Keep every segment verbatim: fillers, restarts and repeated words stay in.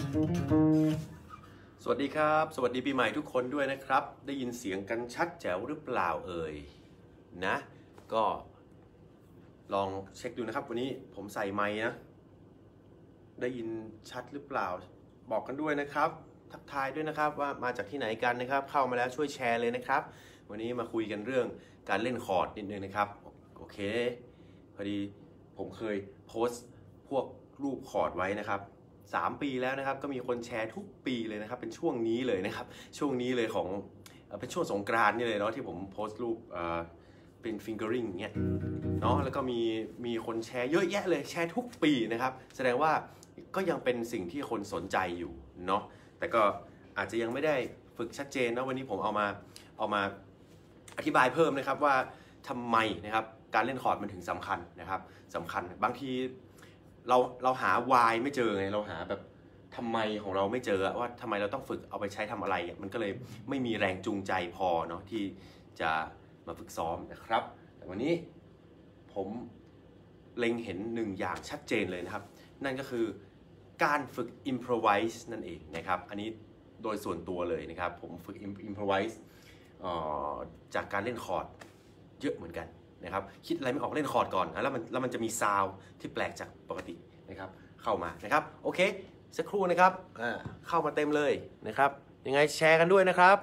สวัสดีครับสวัสดีปีใหม่ทุกคนด้วยนะครับได้ยินเสียงกันชัดแจ๋วหรือเปล่าเอ่ยนะก็ลองเช็คดูนะครับวันนี้ผมใส่ไมค์นะได้ยินชัดหรือเปล่าบอกกันด้วยนะครับทักทายด้วยนะครับว่ามาจากที่ไหนกันนะครับเข้ามาแล้วช่วยแชร์เลยนะครับวันนี้มาคุยกันเรื่องการเล่นคอร์ดนิดนึงนะครับโอเคพอดีผมเคยโพสต์พวกรูปคอร์ดไว้นะครับสามปีแล้วนะครับก็มีคนแชร์ทุกปีเลยนะครับเป็นช่วงนี้เลยนะครับช่วงนี้เลยของเป็นช่วงสงกรานต์นี่เลยเนาะที่ผมโพสต์รูปเป็น fingering เงี้ยเนาะแล้วก็มีมีคนแชร์เยอะแยะเลยแชร์ทุกปีนะครับแสดงว่าก็ยังเป็นสิ่งที่คนสนใจอยู่เนาะแต่ก็อาจจะยังไม่ได้ฝึกชัดเจนนะวันนี้ผมเอามาเอามาอธิบายเพิ่มนะครับว่าทำไมนะครับการเล่นคอร์ดมันถึงสำคัญนะครับสำคัญบางทีเราเราหา why ไม่เจอไงเราหาแบบทำไมของเราไม่เจอว่าทำไมเราต้องฝึกเอาไปใช้ทำอะไรมันก็เลยไม่มีแรงจูงใจพอเนาะที่จะมาฝึกซ้อมนะครับแต่วันนี้ผมเล็งเห็นหนึ่งอย่างชัดเจนเลยนะครับนั่นก็คือการฝึก improvise นั่นเองนะครับอันนี้โดยส่วนตัวเลยนะครับผมฝึก improvise จากการเล่นคอร์ดเยอะเหมือนกันนะครับคิดอะไรไม่ออกเล่นคอร์ดก่อนแล้วมันแล้วมันจะมีซาวด์ที่แปลกจากปกตินะครับเข้ามานะครับโอเคสักครู่นะครับเข้ามาเต็มเลยนะครับยังไงแชร์กันด้วยนะครับ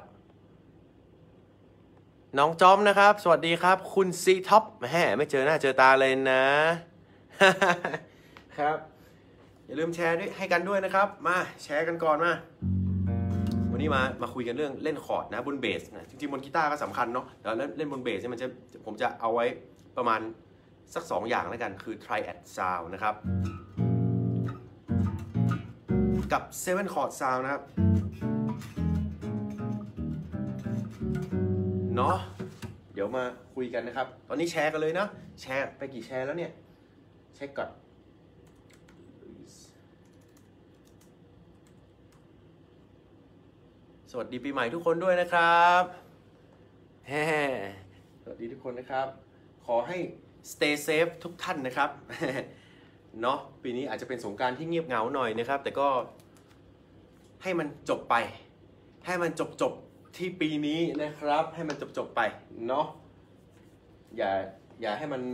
น้องจอมนะครับสวัสดีครับคุณซีท็อปแหมไม่เจอหน้าเจอตาเลยนะครับอย่าลืมแชร์ด้วยให้กันด้วยนะครับมาแชร์กันก่อนมาวันนี้มามาคุยกันเรื่องเล่นคอร์ดนะบนเบสนะจริงๆบนกีตาร์ก็สำคัญเนาะแต่เล่นบนเบสเนี่ยมันจะผมจะเอาไว้ประมาณสักสองอย่างแล้วกันคือ triad sound นะครับกับ seven chord sound นะครับเนาะเดี๋ยวมาคุยกันนะครับตอนนี้แชร์กันเลยนะแชร์ไปกี่แชร์แล้วเนี่ยเช็คก่อนสวัสดีปีใหม่ทุกคนด้วยนะครับแฮ่สวัสดีทุกคนนะครับขอให้ stay safe ทุกท่านนะครับเนาะปีนี้อาจจะเป็นสงกรานต์ที่เงียบเหงาหน่อยนะครับแต่ก็ให้มันจบไปให้มันจบจบที่ปีนี้นะครับให้มันจบจบไปเนาะอย่าอย่าให้มัน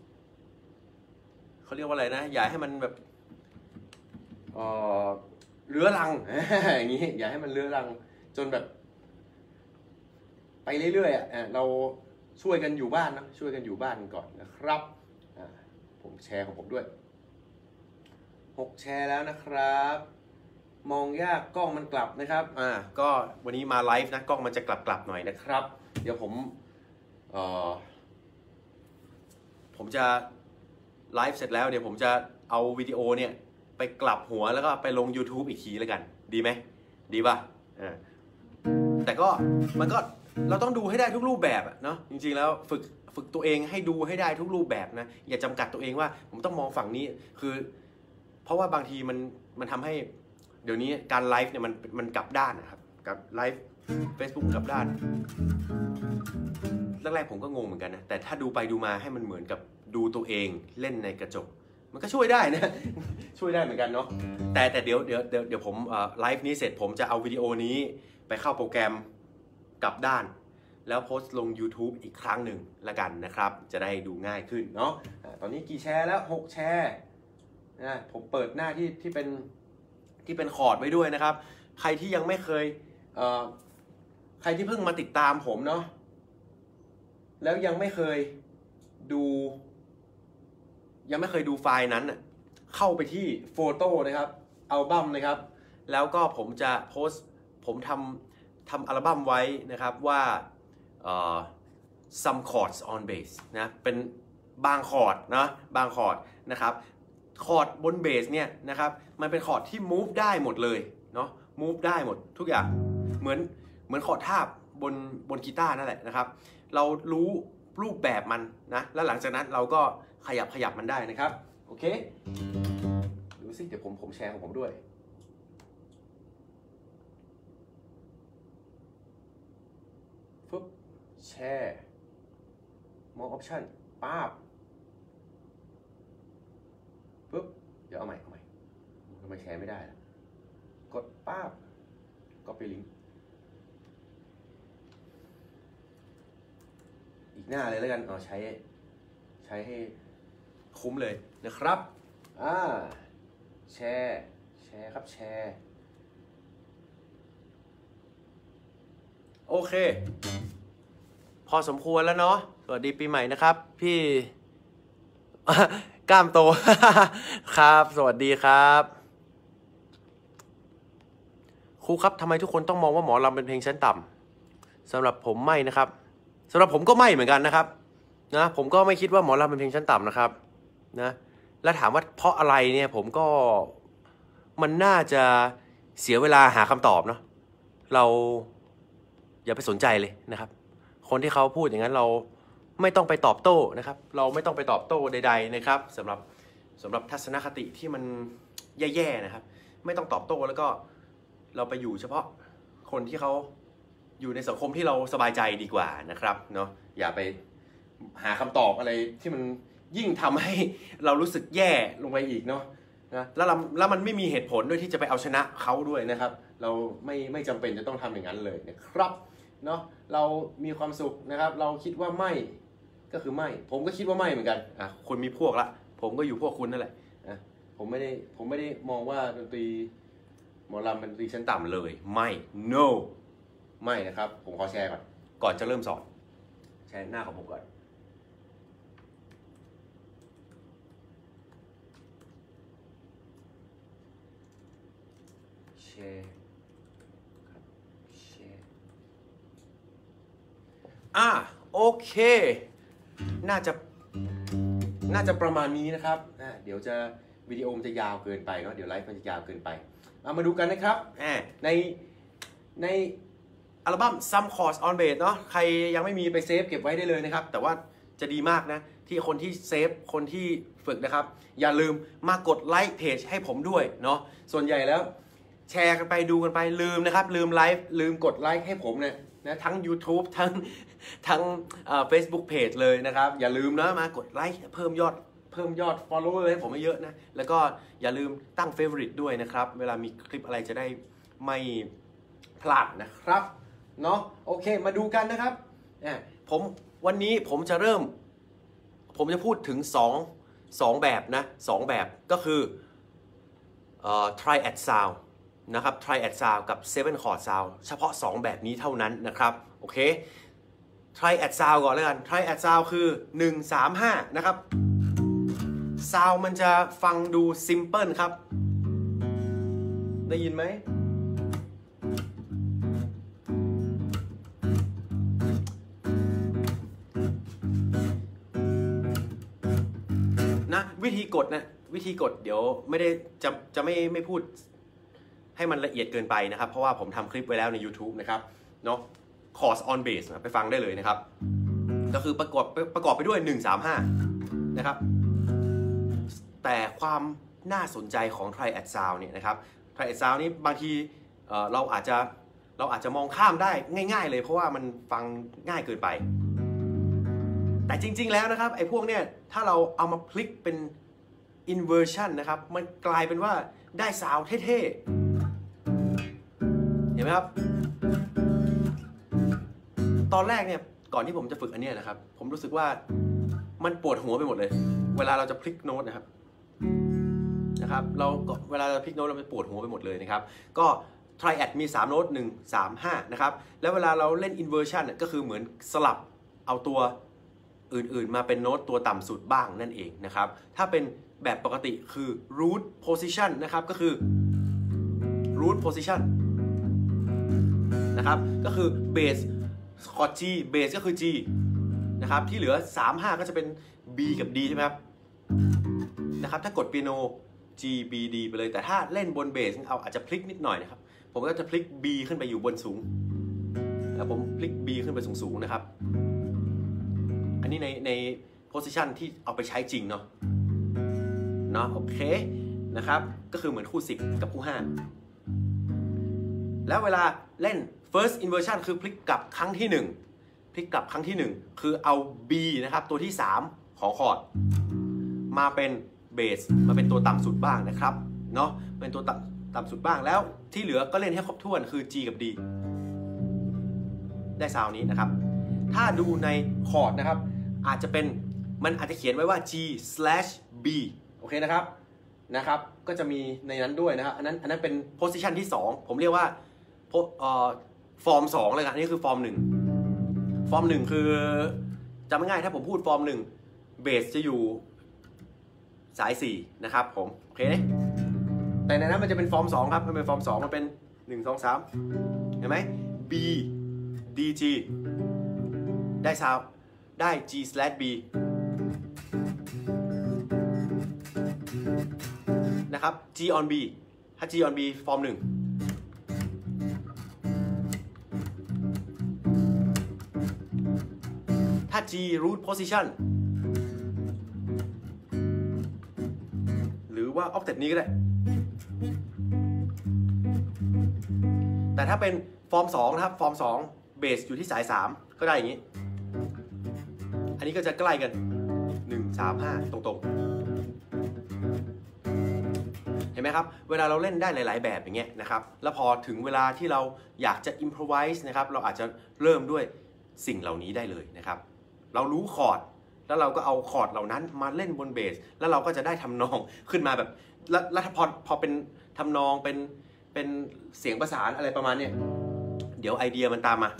เขาเรียกว่าอะไรนะอย่าให้มันแบบเออเรื้อรังอย่างนี้อย่าให้มันเรื้อรังจนแบบไปเรื่อยๆอ่ะเราช่วยกันอยู่บ้านนะช่วยกันอยู่บ้านก่อนนะครับผมแชร์ของผมด้วยหกแชร์แล้วนะครับมองยากกล้องมันกลับนะครับอ่าก็วันนี้มาไลฟ์นะกล้องมันจะกลับๆหน่อยนะครับเดี๋ยวผมเอ่อผมจะไลฟ์เสร็จแล้วเดี๋ยวผมจะเอาวิดีโอเนี่ยไปกลับหัวแล้วก็ไปลง YouTube อีกทีแล้วกันดีไหมดีป่ะอ่าแต่ก็มันก็เราต้องดูให้ได้ทุกรูปแบบเนาะจริงๆแล้วฝึกฝึกตัวเองให้ดูให้ได้ทุกรูปแบบนะอย่าจำกัดตัวเองว่าผมต้องมองฝั่งนี้คือเพราะว่าบางทีมันมันทำให้เดี๋ยวนี้การไลฟ์เนี่ยมันมันกลับด้านนะครับกับไลฟ์ Facebook กลับด้านแรกๆผมก็งงเหมือนกันนะแต่ถ้าดูไปดูมาให้มันเหมือนกับดูตัวเองเล่นในกระจกมันก็ช่วยได้นะช่วยได้เหมือนกันเนาะแต่แต่เดี๋ยวเดี๋ยวเดี๋ยวเดี๋ยวผมไลฟ์นี้เสร็จผมจะเอาวิดีโอนี้ไปเข้าโปรแกรมกลับด้านแล้วโพสต์ลง YouTube อีกครั้งหนึ่งละกันนะครับจะได้ดูง่ายขึ้นเนาะตอนนี้กี่แชร์แล้วหกแชร์นะผมเปิดหน้าที่ที่เป็นที่เป็นคอร์ดไว้ด้วยนะครับใครที่ยังไม่เคยเอ่อใครที่เพิ่งมาติดตามผมเนาะแล้วยังไม่เคยดูยังไม่เคยดูไฟล์นั้นเข้าไปที่โฟโต้นะครับอัลบั้มนะครับแล้วก็ผมจะโพสต์ผมทำทำอัลบั้มไว้นะครับว่า uh, some chords on bass นะเป็นบางคอร์ดนะบางคอร์ดนะครับคอร์ดบนเบสเนี่ยนะครับมันเป็นคอร์ดที่ move ได้หมดเลยเนาะ move ได้หมดทุกอย่างเหมือนเหมือนคอร์ดทาบบนบนกีตาร์นั่นแหละนะครับเรารู้รูปแบบมันนะแล้วหลังจากนั้นเราก็ขยับขยับมันได้นะครับโอเคดูสิเดี๋ยวผมผมแชร์ของผมด้วยฟึบแชร์มองออปชั่นป๊าบปึ๊บเดี๋ยวเอาใหม่เอาใหม่ทำไมแชร์ไม่ได้ล่ะป้าบก็ไปลิงก์อีกหน้าเลยแล้วกันเอาใช้ใช้ให้คุ้มเลยนะครับอ่าแชร์แชร์ครับแชร์โอเคพอสมควรแล้วเนาะสวัสดีปีใหม่นะครับพี่กล้ามโต ครับสวัสดีครับครูครับทำไมทุกคนต้องมองว่าหมอลำเป็นเพลงชั้นต่ำสำหรับผมไม่นะครับสำหรับผมก็ไม่เหมือนกันนะครับนะผมก็ไม่คิดว่าหมอลำเป็นเพลงชั้นต่ำนะครับนะแล้วถามว่าเพราะอะไรเนี่ยผมก็มันน่าจะเสียเวลาหาคำตอบเนาะเราอย่าไปสนใจเลยนะครับคนที่เขาพูดอย่างนั้นเราไม่ต้องไปตอบโต้นะครับเราไม่ต้องไปตอบโต้ใดๆนะครับสำหรับสำหรับทัศนคติที่มันแย่ๆนะครับไม่ต้องตอบโต้แล้วก็เราไปอยู่เฉพาะคนที่เขาอยู่ในสังคมที่เราสบายใจดีกว่านะครับเนาะอย่าไปหาคำตอบอะไรที่มันยิ่งทำให้เรารู้สึกแย่ลงไปอีกเนาะนะแล้วแล้วมันไม่มีเหตุผลด้วยที่จะไปเอาชนะเขาด้วยนะครับเราไม่ไม่จำเป็นจะต้องทำอย่างนั้นเลยนะครับเนาะเรามีความสุขนะครับเราคิดว่าไม่ก็คือไม่ผมก็คิดว่าไม่เหมือนกันอ่ะคุณมีพวกละผมก็อยู่พวกคุณนั่นแหละอ่ะผมไม่ได้ผมไม่ได้มองว่าดนตรีหมอลำเป็นดนตรีชั้นต่ำเลยไม่ no ไม่นะครับผมขอแชร์ก่อนก่อนจะเริ่มสอนแชร์หน้าของผมก่อนแชร์ครับแชร์อ่ะโอเคน่าจะน่าจะประมาณนี้นะครับอ่ะเดี๋ยวจะวิดีโอมันจะยาวเกินไปเนาะเดี๋ยวไลฟ์มันจะยาวเกินไปเอามาดูกันนะครับในในอัลบั้ม Some Chords on Bass เนาะใครยังไม่มีไปเซฟเก็บไว้ได้เลยนะครับแต่ว่าจะดีมากนะที่คนที่เซฟคนที่ฝึกนะครับอย่าลืมมากดไลค์เพจให้ผมด้วยเนาะส่วนใหญ่แล้วแชร์กันไปดูกันไปลืมนะครับลืมไลฟ์ลืมกดไลค์ให้ผมเนี่ยนะทั้ง YouTube ทั้งทั้งเอ่อ Facebook Page เลยนะครับอย่าลืมนะมากดไลค์เพิ่มยอดเพิ่มยอด follower ให้ผมให้เยอะนะแล้วก็อย่าลืมตั้ง favorite ด้วยนะครับเวลามีคลิปอะไรจะได้ไม่พลาดนะครับเนาะโอเคมาดูกันนะครับผมวันนี้ผมจะเริ่มผมจะพูดถึงสอง สองแบบนะสองแบบก็คือเอ่อ triad sound นะครับ triad sound กับ seven chord sound เฉพาะสองแบบนี้เท่านั้นนะครับโอเค triad sound ก่อนแล้วกัน triad sound คือหนึ่ง สาม ห้านะครับซาวมันจะฟังดู simple ครับได้ยินไหมนะวิธีกดนะวิธีกดเดี๋ยวไม่ได้จะจะไม่ไม่พูดให้มันละเอียดเกินไปนะครับเพราะว่าผมทำคลิปไว้แล้วใน YouTube นะครับเนาะ Chords on Bass ไปฟังได้เลยนะครับก็คือประกอบประกอบไปด้วยหนึ่ง สาม ห้านะครับแต่ความน่าสนใจของ Triad Sound เนี่ยนะครับ Triad Sound นี่บางทีเอ่อเราอาจจะเราอาจจะมองข้ามได้ง่ายๆเลยเพราะว่ามันฟังง่ายเกินไปแต่จริงๆแล้วนะครับไอ้พวกเนี่ยถ้าเราเอามาพลิกเป็น inversion นะครับมันกลายเป็นว่าได้ซาวด์เท่ๆเห็นไหมครับตอนแรกเนี่ยก่อนที่ผมจะฝึกอันนี้นะครับผมรู้สึกว่ามันปวดหัวไปหมดเลยเวลาเราจะพลิกโน้ตนะครับนะครับเราเวลาเราพลิกโน้ตเราไปปวดหัวไปหมดเลยนะครับก็ triad มีสามโน้ตหนึ่ง สาม ห้านะครับแล้วเวลาเราเล่น inversion ก็คือเหมือนสลับเอาตัวอื่นๆมาเป็นโน้ตตัวต่ำสุดบ้างนั่นเองนะครับถ้าเป็นแบบปกติคือ root position นะครับก็คือ root position นะครับก็คือ bass คอร์ด G bass ก็คือ G นะครับที่เหลือ สาม ห้า ก็จะเป็น B กับ D ใช่ไหมครับนะครับถ้ากดเปียโน G B D ไปเลยแต่ถ้าเล่นบนเบสเอาอาจจะพลิกนิดหน่อยนะครับผมก็จะพลิก B ขึ้นไปอยู่บนสูงแล้วผมพลิก B ขึ้นไปสูงๆนะครับอันนี้ในใน position ที่เอาไปใช้จริงเนาะเนาะโอเคนะครับก็คือเหมือนคู่สิบกับคู่ห้าแล้วเวลาเล่น first inversion คือพลิกกลับครั้งที่หนึ่งพลิกกลับครั้งที่หนึ่งคือเอา B นะครับตัวที่สามของคอร์ดมาเป็นเบสมาเป็นตัวต่ำสุดบ้างนะครับเนาะเป็นตัวต่ต่ำสุดบ้างแล้วที่เหลือก็เล่นให้ครบถ้วนคือ G กับ D ได้ซาวนี้นะครับถ้าดูในคอร์ดนะครับอาจจะเป็นมันอาจจะเขียนไว้ว่า G slash B โอเคนะครับนะครับก็จะมีในนั้นด้วยนะครับอันนั้นอันนั้นเป็นโพสิชันที่สองผมเรียกว่าฟอร์มสองเลยครับอันนี้คือฟอร์มหนึ่งฟอร์มหนึ่งคือจำง่ายๆถ้าผมพูดฟอร์มหนึ่งเบสจะอยู่สายสี่นะครับผมโอเคแต่ในนั้นมันจะเป็นฟอร์มสองครับมันเป็นฟอร์มสองมันเป็นหนึ่ง สอง สามเห็นไหม B D G ได้ซาวได้ G slash B นะครับ G on B ถ้า G on B ฟอร์มหนึ่งถ้า G root position หรือว่า octet นี้ก็ได้แต่ถ้าเป็นฟอร์มสองนะครับฟอร์มสองเบสอยู่ที่สายสามก็ได้อย่างนี้อันนี้ก็จะใกล้กันหนึ่ง สาม ห้าตรงๆเห็นไหมครับเวลาเราเล่นได้หลายๆแบบอย่างเงี้ยนะครับแล้วพอถึงเวลาที่เราอยากจะ improvise นะครับเราอาจจะเริ่มด้วยสิ่งเหล่านี้ได้เลยนะครับเรารู้คอร์ดแล้วเราก็เอาคอร์ดเหล่านั้นมาเล่นบนเบสแล้วเราก็จะได้ทำนองขึ้นมาแบบแล้วแล้วพอพอเป็นทำนองเป็นเป็นเสียงประสานอะไรประมาณเนี้ยเดี๋ยวไอเดียมันตามมา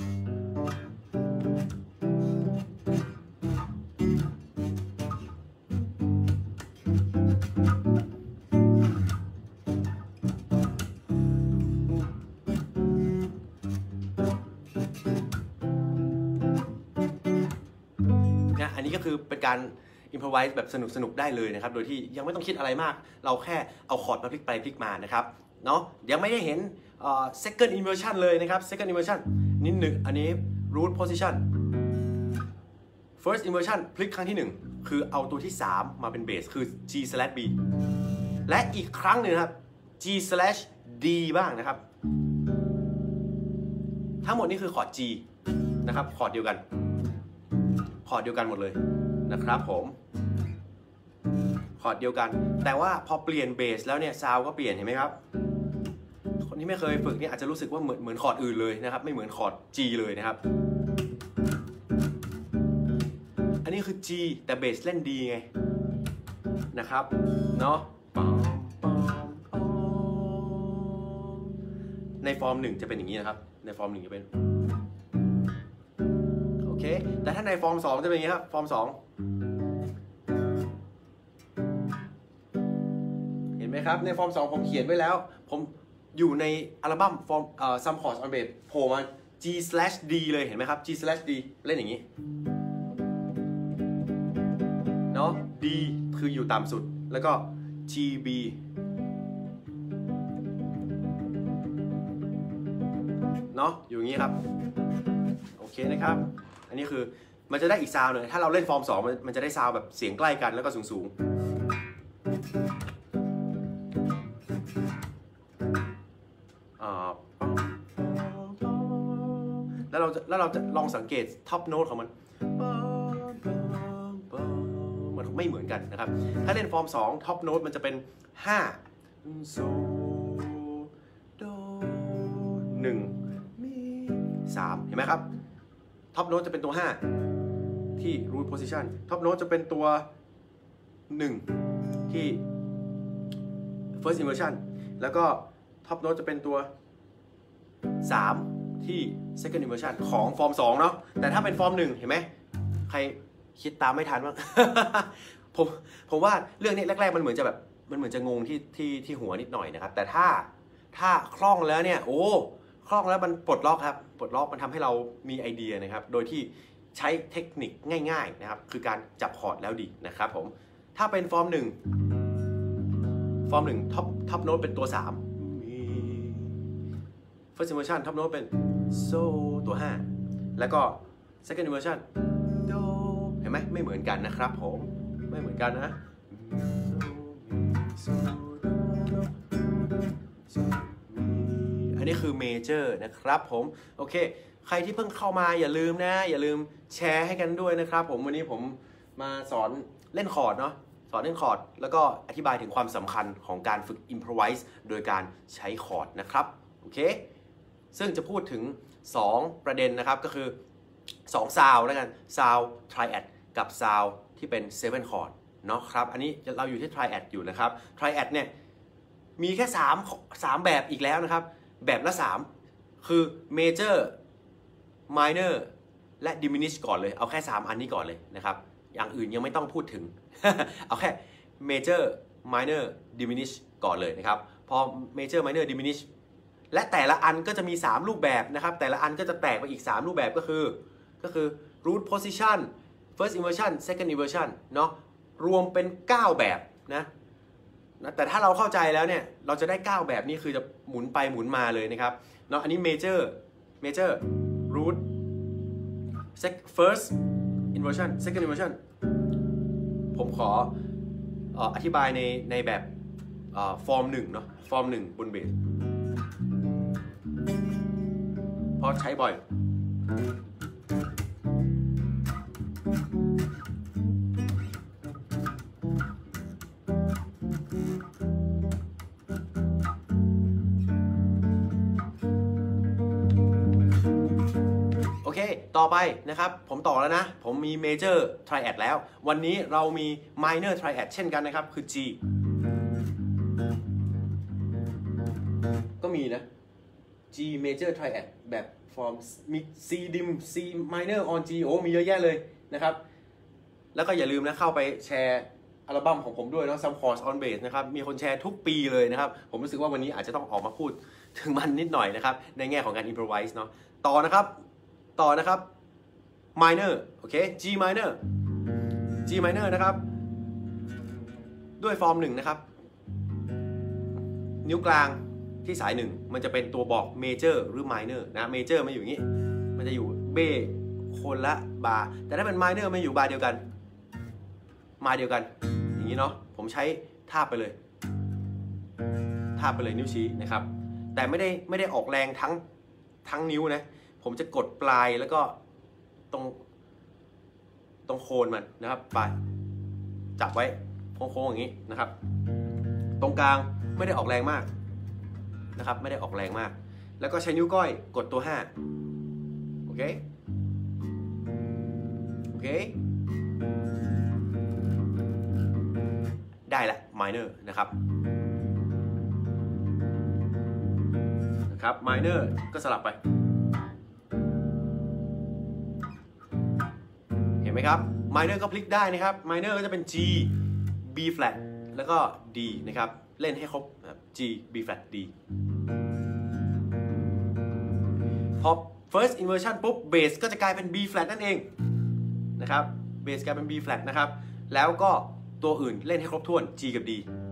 เนี่ยอันนี้ก็คือเป็นการ improvise แบบสนุกสนุกได้เลยนะครับโดยที่ยังไม่ต้องคิดอะไรมากเราแค่เอาคอร์ดมาพลิกไปพลิกมานะครับเนาะยังไม่ได้เห็น uh, second inversion เลยนะครับ second inversion นิดหนึ่งอันนี้ root position first inversion พลิกครั้งที่หนึ่งคือเอาตัวที่สามมาเป็นเบสคือ G slash B และอีกครั้งหนึ่งครับ G slash D บ้างนะครับทั้งหมดนี้คือคอร์ด G นะครับคอร์ดเดียวกันคอร์ดเดียวกันหมดเลยนะครับผมคอร์ดเดียวกันแต่ว่าพอเปลี่ยนเบสแล้วเนี่ยซาวก็เปลี่ยนเห็นไหมครับคนที่ไม่เคยฝึกเนี่ยอาจจะรู้สึกว่าเหมือนเหมือนคอร์ดอื่นเลยนะครับไม่เหมือนคอร์ด G เลยนะครับอันนี้คือ G แต่เบสเล่น D ไงนะครับเนาะในฟอร์มหนึ่งจะเป็นอย่างนี้นะครับในฟอร์มหนึ่งจะเป็นโอเคแต่ถ้าในฟอร์มสองจะเป็นอย่างนี้ครับฟอร์มสองเห็นไหมครับในฟอร์มสองผมเขียนไว้แล้วผมอยู่ในอัลบั้มฟอร์มเอ่อ Some Chords on Bass โผล่มา G slash D เลยเห็นไหมครับ G slash D เล่นอย่างนี้เนาะ D คืออยู่ต่ำสุดแล้วก็ G B เนาะอยู่อย่างนี้ครับโอเคนะครับอันนี้คือมันจะได้อีกซาวด์หนึ่งถ้าเราเล่นฟอร์มสองมันมันจะได้ซาวด์แบบเสียงใกล้กันแล้วก็สูงๆแล้วเราจะแล้วเราจะลองสังเกตท็อปโน้ตของมันมันไม่เหมือนกันนะครับถ้าเล่นฟอร์มสองท็อปโน้ตมันจะเป็นห้าโซโดหนึ่งมีสามเห็นไหมครับท็อปโน้ตจะเป็นตัวห้าที่ root position ท็อปโน้ตจะเป็นตัวหนึ่งที่ first inversion แล้วก็ท็อปโน้ตจะเป็นตัวสามที่ second inversion ของฟอร์มสองเนาะแต่ถ้าเป็นฟอร์มหนึ่งเห็นไหมใครคิดตามไม่ทันบ้าง ผมผมว่าเรื่องนี้แรกๆมันเหมือนจะแบบมันเหมือนจะงงที่ที่ที่หัวนิดหน่อยนะครับแต่ถ้าถ้าคล่องแล้วเนี่ยโอ้คล่องแล้วมันปลดล็อกครับปลดล็อกมันทำให้เรามีไอเดียนะครับโดยที่ใช้เทคนิคง่ายๆนะครับคือการจับคอร์ดแล้วดีนะครับผมถ้าเป็นฟอร์มหนึ่งฟอร์มหนึ่งท็อปท็อปโน้ตเป็นตัวสาม first inversion ท็อปโน้ตเป็นโซตัวห้าแล้วก็ second inversion โดเห็นไหมไม่เหมือนกันนะครับผมไม่เหมือนกันนะอันนี้คือเมเจอร์นะครับผมโอเคใครที่เพิ่งเข้ามาอย่าลืมนะอย่าลืมแชร์ให้กันด้วยนะครับผมวันนี้ผมมาสอนเล่นคอร์ดเนาะสอนเรื่องคอร์ดแล้วก็อธิบายถึงความสำคัญของการฝึก improvise โดยการใช้คอร์ดนะครับโอเคซึ่งจะพูดถึงสองประเด็นนะครับก็คือสองซาวแล้วกันซาว triad กับซาวที่เป็นเซเว่นคอร์ดเนาะครับอันนี้เราอยู่ที่ triad อยู่นะครับ triad เนี่ยมีแค่สาม สามแบบอีกแล้วนะครับแบบละสามคือ major minor และ diminish ก่อนเลยเอาแค่สามอันนี้ก่อนเลยนะครับอย่างอื่นยังไม่ต้องพูดถึง เอาแค่ major minor diminish ก่อนเลยนะครับพอ major minor diminish และแต่ละอันก็จะมีสามรูปแบบนะครับแต่ละอันก็จะแตกไปอีกสามรูปแบบก็คือก็คือ root position first inversion second inversion เนาะรวมเป็นเก้าแบบนะนะแต่ถ้าเราเข้าใจแล้วเนี่ยเราจะได้เก้าแบบนี้คือจะหมุนไปหมุนมาเลยนะครับเนาะอันนี้ major major root first inversion second inversion ผมขออธิบายในในแบบฟอร์มหนึ่งเนาะฟอร์มหนึ่งบนเบสเพราะใช้บ่อยโอเคต่อไปนะครับผมต่อแล้วนะผมมี Major Triad แล้ววันนี้เรามี Minor Triad เช่นกันนะครับคือ G ก็มีนะ G Major Triad แบบฟอร์มมี C dim C minor on G โอ้มีเยอะแยะเลยนะครับแล้วก็อย่าลืมนะเข้าไปแชร์อัลบั้มของผมด้วยเนาะ Some Chords on Bass นะครับมีคนแชร์ทุกปีเลยนะครับผมรู้สึกว่าวันนี้อาจจะต้องออกมาพูดถึงมันนิดหน่อยนะครับในแง่ของการ improvise เนาะต่อนะครับต่อนะครับ minor โอเค G minor G minor นะครับด้วยฟอร์มหนึ่งนะครับนิ้วกลางที่สายหนึ่งมันจะเป็นตัวบอก major หรือ minor นะ major มันอยู่อย่างนี้มันจะอยู่เบคนละบาร์แต่ถ้าเป็น minor มันอยู่บาร์เดียวกันมาเดียวกันอย่างนี้เนาะผมใช้ทาบไปเลยทาบไปเลยนิ้วชี้นะครับแต่ไม่ได้ไม่ได้ออกแรงทั้งทั้งนิ้วนะผมจะกดปลายแล้วก็ตรงตรงโคนมันนะครับปลายจับไว้โค้งๆอย่างนี้นะครับตรงกลางไม่ได้ออกแรงมากนะครับไม่ได้ออกแรงมากแล้วก็ใช้นิ้วก้อยกดตัวห้าโอเคโอเคได้ละ minor นะครับนะครับ minor ก็สลับไปเห็นไหมครับ minor ก็พลิกได้นะครับ minor ก็จะเป็น G B flat แล้วก็ D นะครับเล่นให้ครบ G B flat D พอ first inversion ปุ๊บ bass ก็จะกลายเป็น B flat นั่นเองนะครับ bass กลายเป็น B flat นะครับแล้วก็ตัวอื่นเล่นให้ครบถ้วน G กับ D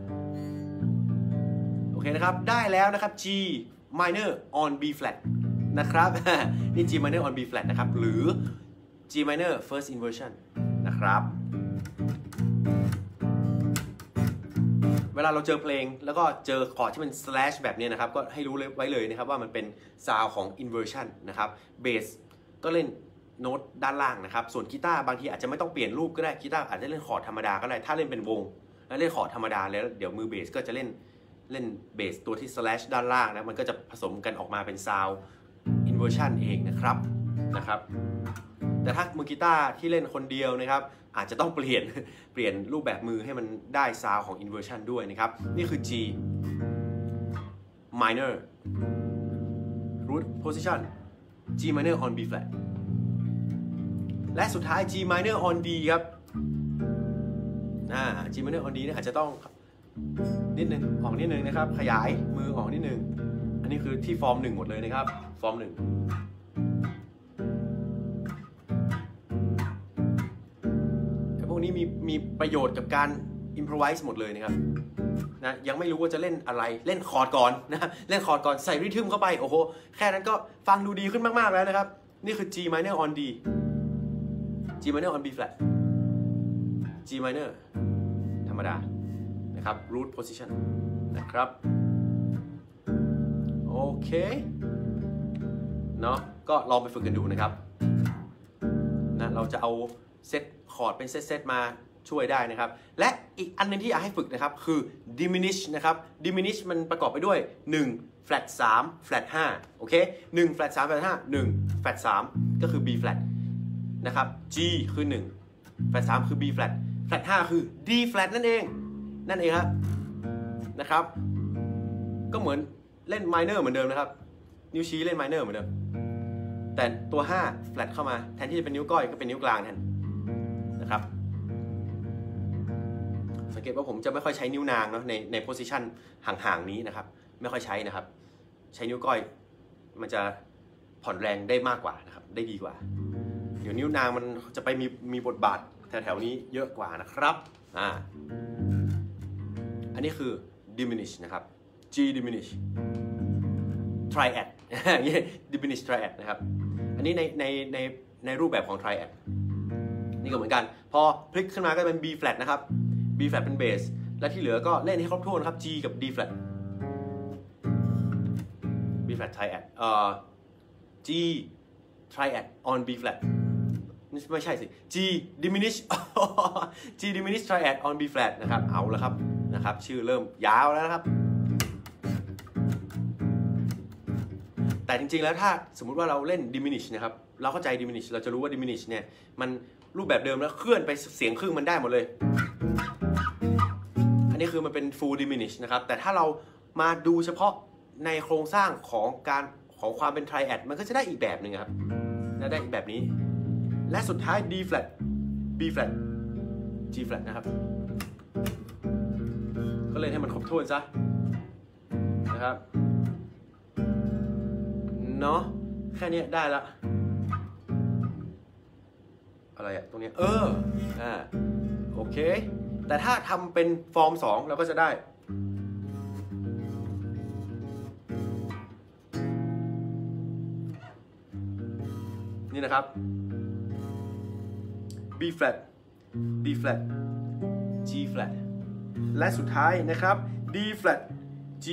โอเคนะครับได้แล้วนะครับ G minor on B flat นะครับ นี่ G minor on B flat นะครับหรือ G minor first inversion นะครับเวลาเราเจอเพลงแล้วก็เจอคอร์ดที่เป็น slash แบบนี้นะครับก็ให้รู้ไว้เลยนะครับว่ามันเป็นซาวของ inversion นะครับเบสก็เล่นโน้ตด้านล่างนะครับส่วนกีตาร์บางทีอาจจะไม่ต้องเปลี่ยนรูปก็ได้กีตาร์อาจจะเล่นคอร์ดธรรมดาก็ได้ถ้าเล่นเป็นวงแล้วเล่นคอร์ดธรรมดาแล้วเดี๋ยวมือเบสก็จะเล่นเล่นเบสตัวที่ slash ด้านล่างนะมันก็จะผสมกันออกมาเป็นซาว inversion เองนะครับนะครับแต่ถ้ามือกีตาร์ที่เล่นคนเดียวนะครับอาจจะต้องเปลี่ยนเปลี่ยนรูปแบบมือให้มันได้ซาวของ inversion ด้วยนะครับนี่คือ G minor root position G minor on B flat และสุดท้าย G minor on D ครับอ่า G minor on D เนี่ยอาจจะต้องนิดนึงออกนิดนึงนะครับขยายมือออกนิดนึงอันนี้คือที่ฟอร์มหนึ่งหมดเลยนะครับฟอร์มหนึ่งพวกนี้มีมีประโยชน์กับการ improvise หมดเลยนะครับนะยังไม่รู้ว่าจะเล่นอะไรเล่นคอร์ดก่อนนะเล่นคอร์ดก่อนใส่ริทึมเข้าไปโอ้โหแค่นั้นก็ฟังดูดีขึ้นมากๆแล้วนะครับนี่คือ G minor on D G minor on B flat G minor ธรรมดานะครับ root position นะครับโอเคเนาะก็ลองไปฝึกกันดูนะครับนะเราจะเอาเซตคอร์ดเป็นเซตๆมาช่วยได้นะครับและอีกอันนึงที่อยากให้ฝึกนะครับคือ diminish นะครับ diminish มันประกอบไปด้วยหนึ่ง flat สาม flat ห้าโอเคหนึ่ง flat สาม flat ห้า หนึ่ง flat สามก็คือ B flat นะครับ G คือหนึ่ง flat สามคือ B flat flat ห้าคือ D flat นั่นเองนั่นเองครับนะครับก็เหมือนเล่น minor เหมือนเดิมนะครับนิ้วชี้เล่น minor เหมือนเดิมแต่ตัวห้า flat เข้ามาแทนที่จะเป็นนิ้วก้อยก็เป็นนิ้วกลางแทนนะครับสังเกตว่าผมจะไม่ค่อยใช้นิ้วนางเนาะในในโพสิชันห่างๆนี้นะครับไม่ค่อยใช้นะครับใช้นิ้วก้อยมันจะผ่อนแรงได้มากกว่านะครับได้ดีกว่าเดี๋ยวนิ้วนางมันจะไปมีมีบทบาทแถวๆนี้เยอะกว่านะครับอ่าอันนี้คือ diminish นะครับ G diminish triad diminish triad นะครับอันนี้ในในในในรูปแบบของ triad นี่ก็เหมือนกันพอพลิกขึ้นมาก็เป็น B flat นะครับ B flat เป็นเบสและที่เหลือก็เล่นให้ครบถ้วนครับ G กับ D flat B flat triad เอ่อ G triad on B flat ไม่ใช่สิ G diminish G diminish triad on B flat นะครับเอาละครับนะครับชื่อเริ่มยาวแล้วนะครับแต่จริงๆแล้วถ้าสมมุติว่าเราเล่น diminish นะครับเราเข้าใจ diminish เราจะรู้ว่า diminish เนี่ยมันรูปแบบเดิมแล้วเคลื่อนไปเสียงครึ่งมันได้หมดเลยอันนี้คือมันเป็น full diminish นะครับแต่ถ้าเรามาดูเฉพาะในโครงสร้างของการของความเป็น triad มันก็จะได้อีกแบบหนึ่งครับได้อีกแบบนี้และสุดท้าย D flat B flat G flat นะครับก็เลยให้มันครบถ้วนซะนะครับเนาะแค่นี้ได้ละอะไรอะตรงนี้เอออ่าโอเคแต่ถ้าทำเป็นฟอร์มสองเราก็จะได้นี่นะครับ B flat D flat G flat และสุดท้ายนะครับ D flat G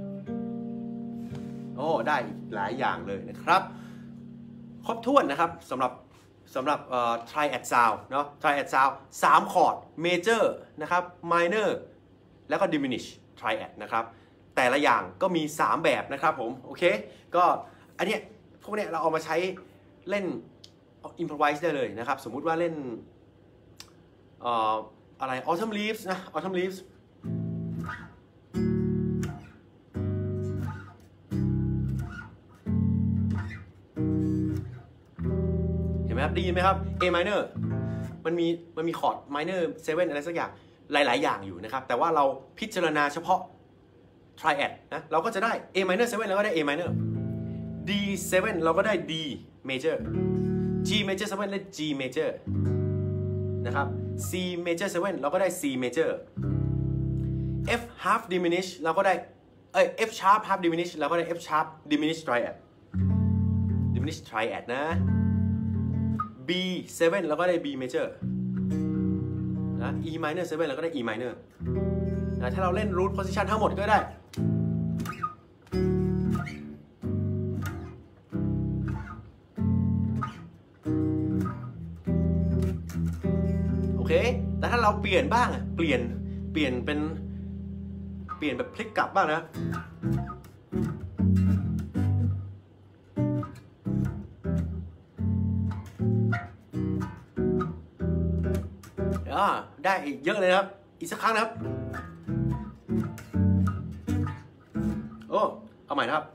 โอ้ได้หลายอย่างเลยนะครับครบถ้วนนะครับสำหรับสำหรับ uh, triad sound เนาะ triad sound สามคอร์ด major นะครับ minor แล้วก็ diminish triad นะครับแต่ละอย่างก็มีสามแบบนะครับผมโอเคก็อันเนี้ยพวกเนี้ยเราเอามาใช้เล่น improvise ได้เลยนะครับสมมุติว่าเล่นเอ่ออะไร autumn leaves นะ autumn leavesได้ยินไหมครับ A minor มันมีมันมีคอร์ด minor เซเว่นอะไรสักอย่างหลายๆอย่างอยู่นะครับแต่ว่าเราพิจารณาเฉพาะ triad นะเราก็จะได้ A minor เซเว่นแล้วก็ได้ A minor D เซเว่นเราก็ได้ D major G major เซเว่นได้ G major นะครับ C major เซเว่นเราก็ได้ C major F half diminish เราก็ได้เอ้ย F sharp half diminish เราก็ได้ F sharp diminish triad diminish triad นะB เซเว่น แล้วก็ได้ B major นะ E minor เซเว่น แล้วก็ได้ E minor นะถ้าเราเล่น root position ทั้งหมดก็ได้โอเคแต่ถ้าเราเปลี่ยนบ้างเปลี่ยนเปลี่ยนเป็นเปลี่ยนแบบพลิกกลับบ้างนะได้อีกเยอะเลยครับอีกสักครั้งนะครับโอ้เอาใหม่นะครับ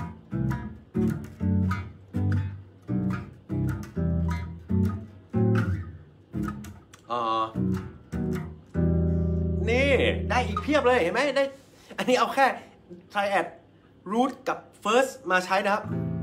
เอ่อนี่ได้อีกเพียบเลยเห็นไหมได้อันนี้เอาแค่ triad root กับ first มาใช้นะครับ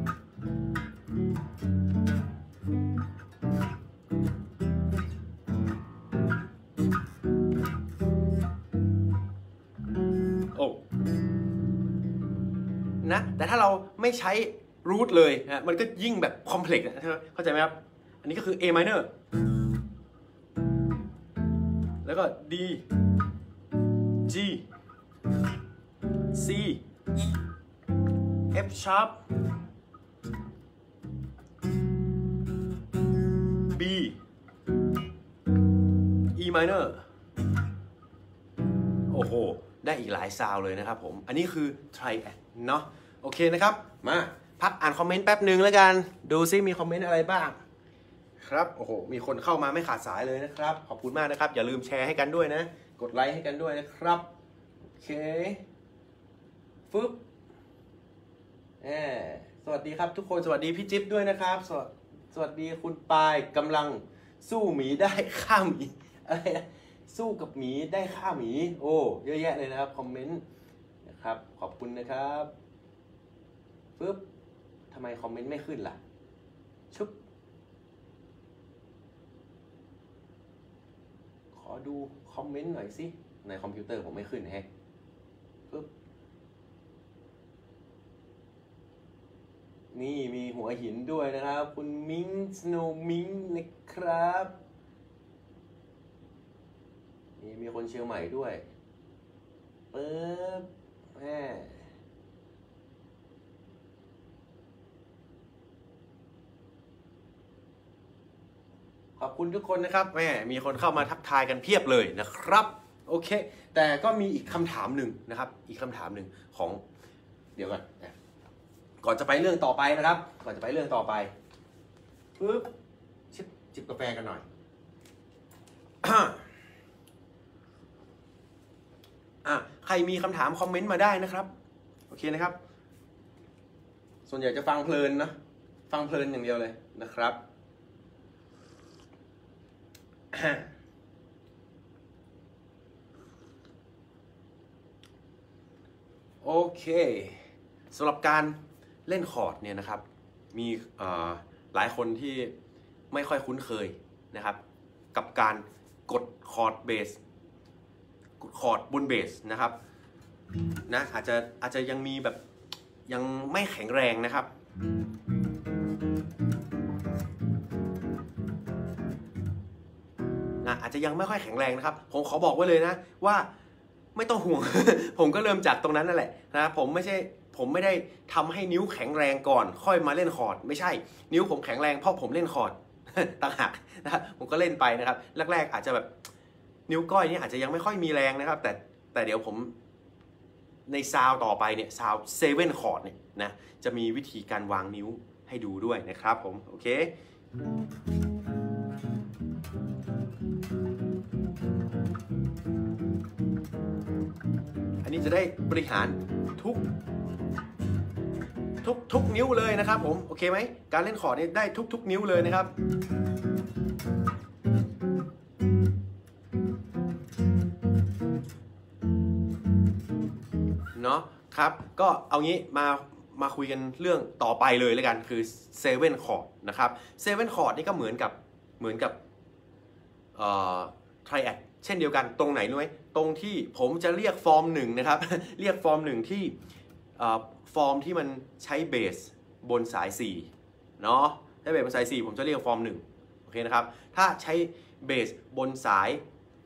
นะแต่ถ้าเราไม่ใช้ root เลยนะมันก็ยิ่งแบบ complex นะเข้าใจไหมครับอันนี้ก็คือ A minor แล้วก็ D G C F sharp B E minor โอ้โหได้อีกหลายซาวเลยนะครับผมอันนี้คือ triad เนาะโอเคนะครับมาพักอ่านคอมเมนต์แป๊บหนึ่งแล้วกันดูซิมีคอมเมนต์อะไรบ้างครับโอ้โหมีคนเข้ามาไม่ขาดสายเลยนะครับขอบคุณมากนะครับอย่าลืมแชร์ให้กันด้วยนะกดไลค์ให้กันด้วยนะครับโอเคฟึบแหมสวัสดีครับทุกคนสวัสดีพี่จิ๊บด้วยนะครับสวัสสวัสดีคุณปายกำลังสู้หมีได้ฆ่าหมีอะไรนะสู้กับหมีได้ฆ่าหมีโอ้เยอะแยะเลยนะครับคอมเมนต์นะครับขอบคุณนะครับฟึบทำไมคอมเมนต์ไม่ขึ้นล่ะชุบขอดูคอมเมนต์หน่อยสิในคอมพิวเตอร์ผมไม่ขึ้นแฮะปึ๊บนี่มีหัวหินด้วยนะครับคุณมิงสโนมิงนะครับนี่มีคนเชียงใหม่ด้วยปึ๊บแม่ขอบคุณทุกคนนะครับแม่มีคนเข้ามาทักทายกันเพียบเลยนะครับโอเคแต่ก็มีอีกคำถามหนึ่งนะครับอีกคำถามหนึ่งของเดี๋ยวก่อนก่อนจะไปเรื่องต่อไปนะครับก่อนจะไปเรื่องต่อไปปึ๊บชิบจิบกาแฟกันหน่อย อ่ะใครมีคำถามคอมเมนต์มาได้นะครับโอเคนะครับส่วนใหญ่จะฟังเพลินนะฟังเพลินอย่างเดียวเลยนะครับโอเคสำหรับการเล่นคอร์ดเนี่ยนะครับมีหลายคนที่ไม่ค่อยคุ้นเคยนะครับกับการกดคอร์ดเบสกดคอร์ดบนเบสนะครับนะอาจจะอาจจะยังมีแบบยังไม่แข็งแรงนะครับนะอาจจะยังไม่ค่อยแข็งแรงนะครับผมขอบอกไว้เลยนะว่าไม่ต้องห่วง ผมก็เริ่มจากตรงนั้นนั่นแหละนะผมไม่ใช่ผมไม่ได้ทำให้นิ้วแข็งแรงก่อนค่อยมาเล่นคอร์ดไม่ใช่นิ้วผมแข็งแรงเพราะผมเล่นคอร์ด ต่างหากนะครับผมก็เล่นไปนะครับแรกๆอาจจะแบบนิ้วก้อยนี่อาจจะยังไม่ค่อยมีแรงนะครับแต่แต่เดี๋ยวผมในซาวต่อไปเนี่ยซาวเซเว่นคอร์ดเนี่ยนะจะมีวิธีการวางนิ้วให้ดูด้วยนะครับผมโอเคอันนี้จะได้บริหารทุกทุกทุกนิ้วเลยนะครับผมโอเคไหมการเล่นคอร์ดนี่ได้ทุกทุกนิ้วเลยนะครับเนาะครับก็เอางี้มามาคุยกันเรื่องต่อไปเลยแล้วกันคือเซเว่นคอร์ดนะครับเซเว่นคอร์ดนี่ก็เหมือนกับเหมือนกับเอ่อไทรแอดเช่นเดียวกันตรงไหนรู้ไหมตรงที่ผมจะเรียกฟอร์มหนึ่งนะครับ เรียกฟอร์มหนึ่งที่ฟอร์มที่มันใช้เบสบนสายสี่เนาะถ้าเบสบนสายสี่ผมจะเรียกฟอร์มหนึ่งโอเคนะครับถ้าใช้เบสบนสาย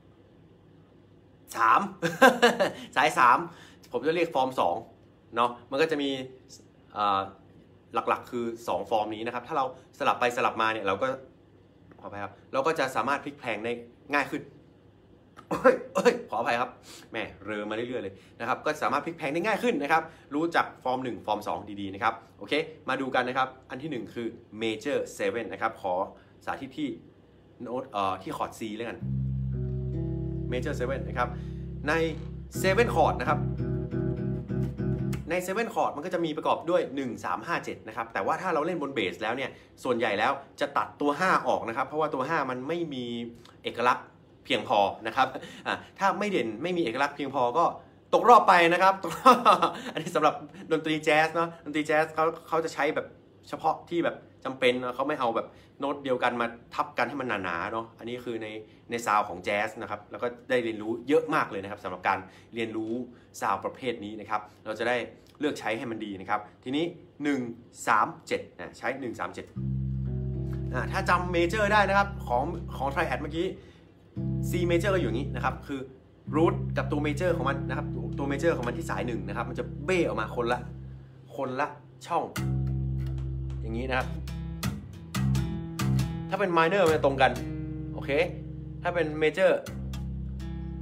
สาม สายสามผมจะเรียกฟอร์มสองเนาะมันก็จะมีหลักๆคือสองฟอร์มนี้นะครับถ้าเราสลับไปสลับมาเนี่ยเราก็ขออภัยครับเราก็จะสามารถพลิกแพลงได้ง่ายขึ้นเอ้ยเอ้ยขออภัยครับแม่เรอมาเรื่อยๆเลยนะครับก็สามารถพลิกแพลงได้ง่ายขึ้นนะครับรู้จักฟอร์มหนึ่งฟอร์มสองดีๆนะครับโอเคมาดูกันนะครับอันที่หนึ่งคือ Major เซเว่นนะครับขอสาธิตที่โน้ตเอ่อที่คอร์ด C แล้วกัน Major เซเว่นนะครับในเซเว่นคอร์ดนะครับในเซเว่นคอร์ดมันก็จะมีประกอบด้วยหนึ่ง สาม ห้า เจ็ดนะครับแต่ว่าถ้าเราเล่นบนเบสแล้วเนี่ยส่วนใหญ่แล้วจะตัดตัวห้าออกนะครับเพราะว่าตัวห้ามันไม่มีเอกลักษณ์เพียงพอนะครับถ้าไม่เด่นไม่มีเอกลักษณ์เพียงพอก็ตกรอบไปนะครับ อันนี้สำหรับดนตรีแจ๊สเนาะดนตรีแจ๊สเขาเขาจะใช้แบบเฉพาะที่แบบจำเป็นเขาไม่เอาแบบโน้ตเดียวกันมาทับกันให้มันหนาๆเนาะอันนี้คือในในซาวของแจ๊สนะครับแล้วก็ได้เรียนรู้เยอะมากเลยนะครับสำหรับการเรียนรู้ซาวประเภทนี้นะครับเราจะได้เลือกใช้ให้มันดีนะครับทีนี้หนึ่ง สาม เจ็ดนะใช้หนึ่ง สาม เจ็ดอ่าถ้าจำเมเจอร์ได้นะครับของของไทรแอดเมื่อกี้ C เมเจอร์ก็อยู่อย่างนี้นะครับคือรูทกับตัวเมเจอร์ของมันนะครับตัวเมเจอร์ของมันที่สายหนึ่งนะครับมันจะเบ้ออกมาคนละคนละช่องอย่างนี้นะครับถ้าเป็นไมเนอร์มันจะตรงกันโอเคถ้าเป็นเมเจอร์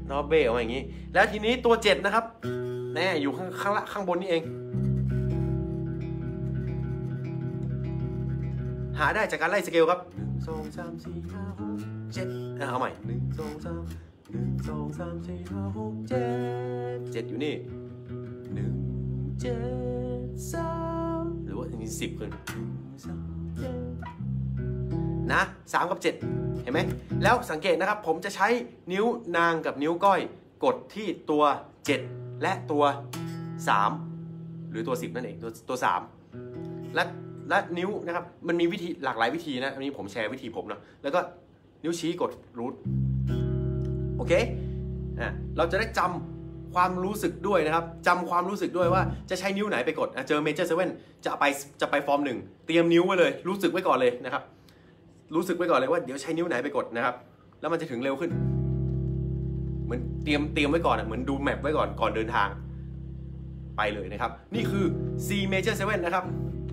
นอเบ้ออกมาอย่างนี้แล้วทีนี้ตัวเจ็ดนะครับแน่อยู่ข้างข้างละข้างบนนี่เองหาได้จากการไล่สเกลครับหนึ่งสองสามสี่ห้าหกเจ็ดเอาใหม่หนึ่งสองสามหนึ่งสองสามสี่ห้าหกเจ็ดเจ็ดอยู่นี่หนึ่งเจ็ดสามหรือว่าอย่างนี้สิบขึ้นนะสามกับเจ็ดเห็นไหมแล้วสังเกตนะครับผมจะใช้นิ้วนางกับนิ้วก้อยกดที่ตัวเจ็ดและตัวสามหรือตัวสิบนั่นเองตัวตัวสามและและนิ้วนะครับมันมีวิธีหลากหลายวิธีนะอันนี้ผมแชร์วิธีผมนะแล้วก็นิ้วชี้กดรูทโอเคอ่ะเราจะได้จำความรู้สึกด้วยนะครับจำความรู้สึกด้วยว่าจะใช้นิ้วไหนไปกดเจอเมเจอร์เซเว่นจะไปจะไปฟอร์มหนึ่งเตรียมนิ้วไว้เลยรู้สึกไว้ก่อนเลยนะครับรู้สึกไว้ก่อนเลยว่าเดี๋ยวใช้นิ้วไหนไปกดนะครับแล้วมันจะถึงเร็วขึ้นเหมือนเตรียมเตรียมไว้ก่อนเหมือนดูแมปไว้ก่อนก่อนเดินทางไปเลยนะครับนี่คือ C major เซเว่นนะครับ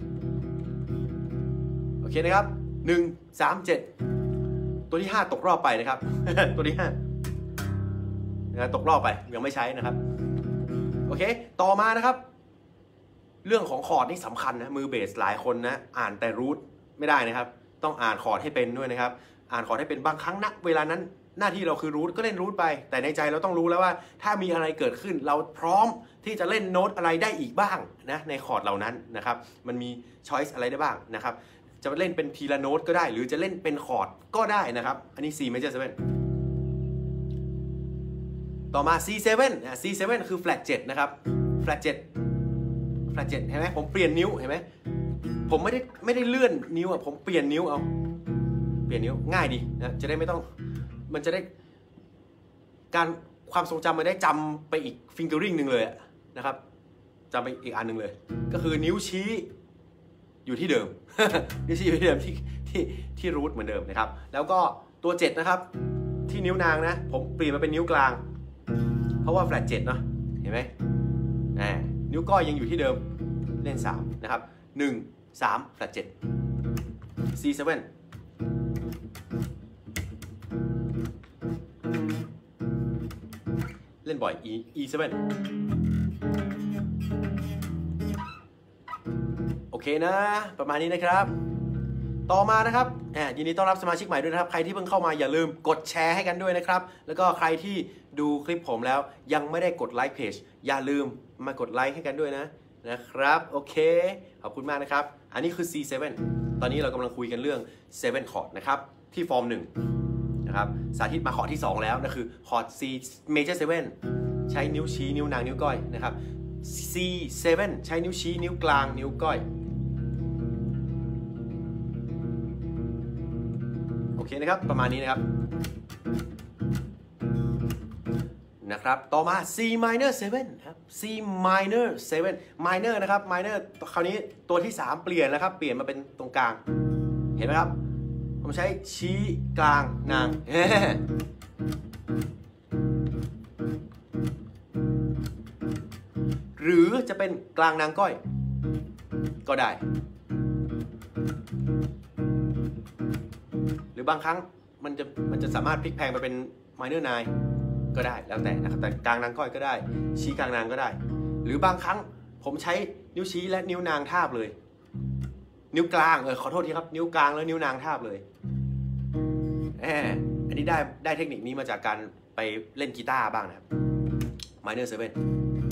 โอเคนะครับหนึ่ง สาม เจ็ดตัวที่ห้าตกรอบไปนะครับ ตัวที่ห้าตกรอบไปยังไม่ใช้นะครับโอเคต่อมานะครับเรื่องของคอร์ดนี่สำคัญนะมือเบสหลายคนนะอ่านแต่รูทไม่ได้นะครับต้องอ่านคอร์ดให้เป็นด้วยนะครับอ่านคอร์ดให้เป็นบางครั้งนะเวลานั้นหน้าที่เราคือรูทก็เล่นรูทไปแต่ในใจเราต้องรู้แล้วว่าถ้ามีอะไรเกิดขึ้นเราพร้อมที่จะเล่นโน้ตอะไรได้อีกบ้างนะในคอร์ดเหล่านั้นนะครับมันมีช้อยส์อะไรได้บ้างนะครับจะเล่นเป็นทีละโน้ตก็ได้หรือจะเล่นเป็นคอร์ดก็ได้นะครับอันนี้ C major เซเว่นต่อมา ซี เซเว่น อ่ะ ซี เซเว่น คือ flat เจ็ดนะครับ flat เจ็ด flat เจ็ดเห็นไหมผมเปลี่ยนนิ้วเห็นไหมผมไม่ได้ไม่ได้เลื่อนนิ้วอ่ะผมเปลี่ยนนิ้วเอาเปลี่ยนนิ้วง่ายดีนะจะได้ไม่ต้องมันจะได้การความทรงจำมันได้จำไปอีก fingering หนึ่งเลยนะครับจำไปอีกอันหนึ่งเลยก็คือนิ้วชี้อยู่ที่เดิม นิ้วชี้อยู่ที่เดิมที่ที่ที่รูทเหมือนเดิมนะครับแล้วก็ตัวเจ็ดนะครับที่นิ้วนางนะผมเปลี่ยนมาเป็นนิ้วกลางเพราะว่า flat เจ็ดเนาะเห็นไหมนิ้วก้อยยังอยู่ที่เดิมเล่นสามนะครับหนึ่ง สาม flat เจ็ด ซี เซเว่น เล่นบ่อย E อี เซเว่น โอเคนะประมาณนี้นะครับต่อมานะครับยินดีต้อนรับสมาชิกใหม่ด้วยนะครับใครที่เพิ่งเข้ามาอย่าลืมกดแชร์ให้กันด้วยนะครับแล้วก็ใครที่ดูคลิปผมแล้วยังไม่ได้กดไลค์เพจอย่าลืมมากดไลค์ให้กันด้วยนะนะครับโอเคขอบคุณมากนะครับอันนี้คือ ซี เซเว่น ตอนนี้เรากำลังคุยกันเรื่องเซเว่นคอร์ดนะครับที่ฟอร์มหนึ่งนะครับสาธิตมาคอร์ดที่สองแล้วนั่นคือคอร์ด C major เซเว่น ใช้นิ้วชี้นิ้วนางนิ้วก้อยนะครับ ซี เซเว่น ใช้นิ้วชี้นิ้วกลางนิ้วก้อยโอเคนะครับประมาณนี้นะครับนะครับต่อมา C minor เซเว่นครับ C minor เซเว่น minor นะครับ minor คราวนี้ตัวที่สามเปลี่ยนแล้วครับเปลี่ยนมาเป็นตรงกลางเห็นไหมครับผมใช้ชี้กลางนางหรือจะเป็นกลางนางก้อยก็ได้หรือบางครั้งมันจะมันจะสามารถพลิกแพลงไปเป็น minor ไนน์ก็ได้แล้วแต่นะครับแต่กลางนางก้อยก็ได้ชี้กลางนางก็ได้หรือบางครั้งผมใช้นิ้วชี้และนิ้วนางทาบเลยนิ้วกลางเออขอโทษทีครับนิ้วกลางแล้วนิ้วนางทาบเลยแหมอันนี้ได้ได้เทคนิคนี้มาจากการไปเล่นกีตาร์บ้างนะครับ minor เซเว่น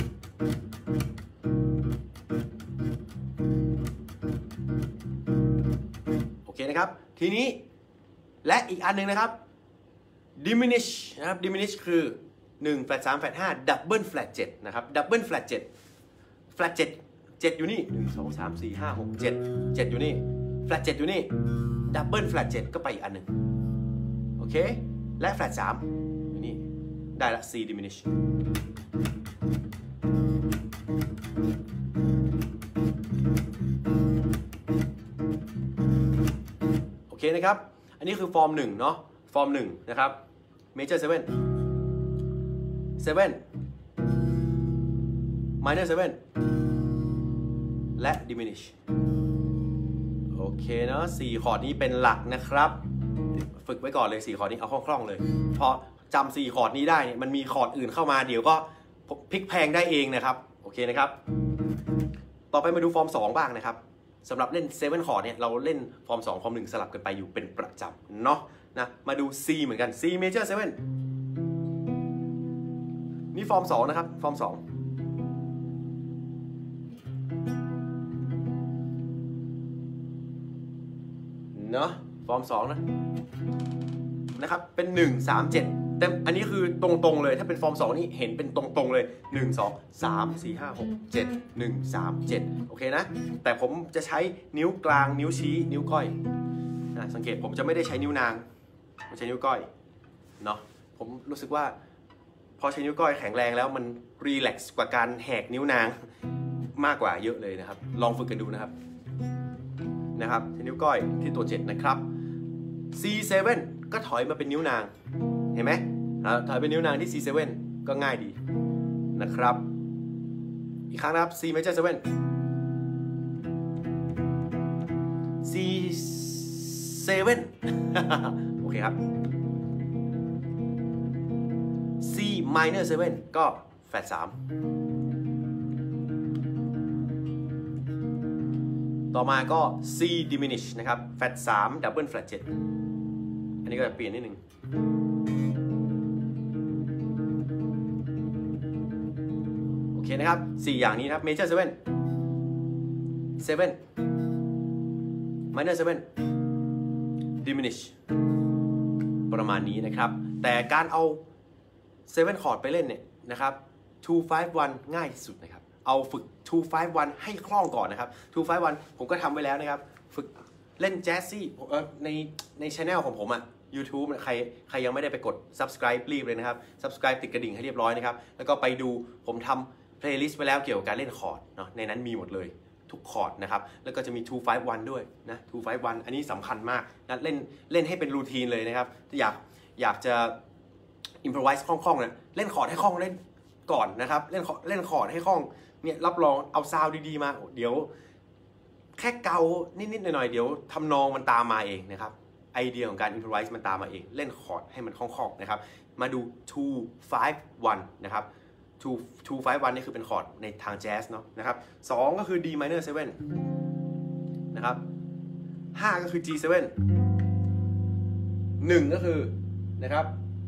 โอเคนะครับทีนี้และอีกอันหนึ่งนะครับ diminish นะครับ diminish คือหนึ่ง flat สาม flat ห้า double flat เจ็ดนะครับ double flat เจ็ด flat เจ็ด เจ็ดอยู่นี่หนึ่ง สอง สาม สี่ ห้า หก เจ็ด เจ็ดอยู่นี่ flat เจ็ดอยู่นี่ double flat เจ็ดก็ไปอีกอันหนึ่งโอเคและ flat สามอยู่นี่ได้ละ C diminishโอเคนะครับอันนี้คือฟอร์มหนึ่งเนาะฟอร์มหนึ่งนะครับ major เซเว่น เซเว่น minor เซเว่น และ diminish โอเคเนาะสี่คอร์ดนี้เป็นหลักนะครับฝึกไว้ก่อนเลยสี่คอร์ดนี้เอาคล่องๆเลยพอจำสี่คอร์ดนี้ได้เนี่ยมันมีคอร์ดอื่นเข้ามาเดี๋ยวก็พลิกแพลงได้เองนะครับโอเคนะครับต่อไปมาดูฟอร์มสองบ้างนะครับสำหรับเล่นเซเว่นคอร์ดเนี่ยเราเล่นฟอร์มสองฟอร์มหนึ่งสลับกันไปอยู่เป็นประจำเนาะนะมาดู C เหมือนกัน C major เซเว่นนี่ฟอร์มสองนะครับฟอร์มสองเนาะฟอร์มสองนะนะครับเป็นหนึ่ง สาม เจ็ดแต่อันนี้คือตรงๆเลยถ้าเป็นฟอร์มสองนี่เห็นเป็นตรงๆเลยหนึ่ง สอง สาม สี่ ห้า หก เจ็ด หนึ่ง สาม เจ็ดโอเคนะแต่ผมจะใช้นิ้วกลางนิ้วชี้นิ้วก้อยนะสังเกตผมจะไม่ได้ใช้นิ้วนางผมใช้นิ้วก้อยเนาะผมรู้สึกว่าพอใช้นิ้วก้อยแข็งแรงแล้วมันรีแลกซ์กว่าการแหกนิ้วนางมากกว่าเยอะเลยนะครับลองฝึกกันดูนะครับนะครับใช้นิ้วก้อยที่ตัวเจ็ดนะครับ ซี เซเว่น ก็ถอยมาเป็นนิ้วนางเห็นไหมถอยเป็นนิ้วนางที่ ซี เซเว่น ก็ง่ายดีนะครับอีกครั้งนะครับ C major เซเว่น C เซเว่น โอเคครับ C minor เซเว่น ก็แฟลตสามต่อมาก็ C diminish นะครับแฟลตสามดับเบิลแฟลตเจ็ดอันนี้ก็จะเปลี่ยนนิดนึงโอเคนะครับสี่อย่างนี้นะครับ major เซเว่น เซเว่น minor เซเว่น diminish ประมาณนี้นะครับแต่การเอาเซเว่นคอร์ดไปเล่นเนี่ยนะครับสอง ห้า หนึ่งง่ายที่สุดนะครับเอาฝึกสอง ห้า หนึ่งให้คล่องก่อนนะครับสอง ห้า หนึ่งผมก็ทำไว้แล้วนะครับฝึกเล่นแจ๊สซี่ในใน channel ของผมอะ YouTube ใครใครยังไม่ได้ไปกด subscribe รีบเลยนะครับ subscribe ติดกระดิ่งให้เรียบร้อยนะครับแล้วก็ไปดูผมทำ playlist ไว้แล้วเกี่ยวกับการเล่นคอร์ดเนาะในนั้นมีหมดเลยทุกคอร์ดนะครับแล้วก็จะมีสอง ห้า หนึ่งด้วยนะสอง ห้า หนึ่งอันนี้สำคัญมากนะเล่นเล่นให้เป็นรูทีนเลยนะครับอยากอยากจะ improvise คล่องๆนะเล่นคอร์ดให้คล่องเล่นก่อนนะครับเล่นเล่นคอร์ดให้คล่องเนี่ยรับรองเอาซาวด์ดีๆมาเดี๋ยวแค่เกานิดๆหน่อยๆเดี๋ยวทำนองมันตามมาเองนะครับไอเดียของการ improvise มันตามมาเองเล่นคอร์ดให้มันคล่องๆนะครับมาดูสอง ห้า หนึ่งนะครับสอง ห้า หนึ่งนี่คือเป็นคอร์ดในทางแจ๊สเนาะนะครับสองก็คือ D minor เซเว่นนะครับห้าก็คือ G เซเว่น หนึ่งก็คือนะครับ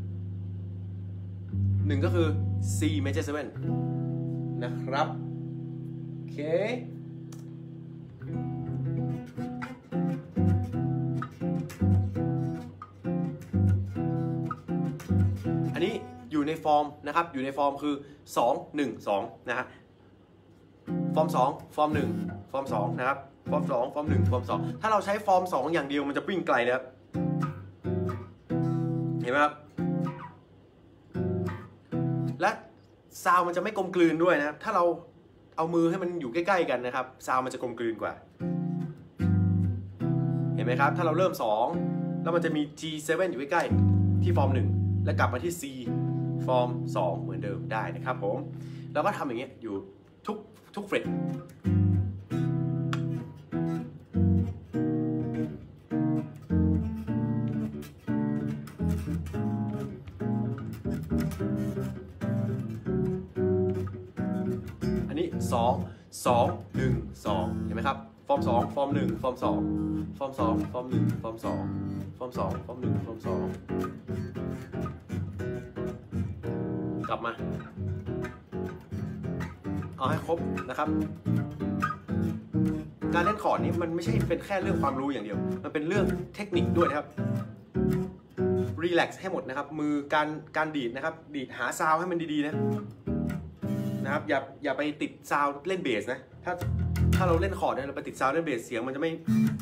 หนึ่งก็คือ C major เซเว่นนะครับโอเคอันนี้อยู่ในฟอร์มนะครับอยู่ในฟอร์มคือสอง หนึ่ง สองนะฮะฟอร์มสองฟอร์มหนึ่งฟอร์มสองนะครับฟอร์มสองฟอร์มหนึ่งฟอร์มสองถ้าเราใช้ฟอร์มสองอย่างเดียวมันจะวิ่งไกลนะครับเห็นไหมครับและซาวมันจะไม่กลมกลืนด้วยนะครับถ้าเราเอามือให้มันอยู่ใกล้ๆกันนะครับซาวมันจะกลมกลืนกว่าเห็นไหมครับถ้าเราเริ่มสองแล้วมันจะมี G เซเว่น อยู่ใกล้ๆที่ฟอร์มหนึ่งแล้วกลับมาที่ C ฟอร์มสองเหมือนเดิมได้นะครับผมแล้วก็ทำอย่างเงี้ยอยู่ทุกทุกเฟรตอันนี้สอง สอง หนึ่ง สองเห็นไหมครับฟอร์มสองฟอร์มหนึ่งฟอร์มสองฟอร์มสองฟอร์มหนึ่งฟอร์มสองฟอร์มสองฟอร์มหนึ่งฟอร์มสองกลับมาเอาให้ครบนะครับการเล่นคอร์ดนี้มันไม่ใช่เป็นแค่เรื่องความรู้อย่างเดียวมันเป็นเรื่องเทคนิคด้วยนะครับรีแลกซ์ให้หมดนะครับมือการการดีดนะครับดีดหาซาวให้มันดีๆนะนะครับอย่าอย่าไปติดซาวเล่นเบสนะถ้าถ้าเราเล่นคอร์ดเนี่ยเราไปติดซาวเล่นเบสเสียงมันจะไม่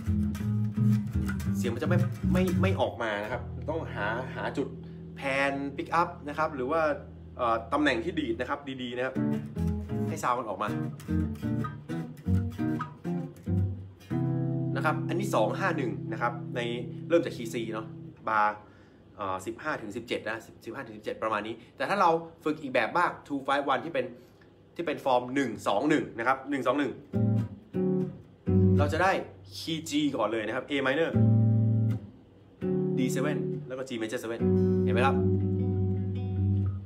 เสียงมันจะไม่ไม่ไม่ออกมานะครับต้องหาหาจุดแพนปิกอัพนะครับหรือว่าตำแหน่งที่ดีดนะครับดีๆนะครับให้ซาวมันออกมานะครับอันนี้สอง ห้า หนึ่งนะครับในเริ่มจากคีย์ C เนาะบาร์สิบห้าถึงสิบเจ็ดนะสิบห้าถึงสิบเจ็ดประมาณนี้แต่ถ้าเราฝึกอีกแบบบ้างสอง ห้า หนึ่งที่เป็นที่เป็นฟอร์มหนึ่ง สอง หนึ่งนะครับหนึ่ง สอง หนึ่งเราจะได้คีย์ G ก่อนเลยนะครับ A minor D เซเว่นแล้วก็ G major เซเว่นเห็นไหมครับ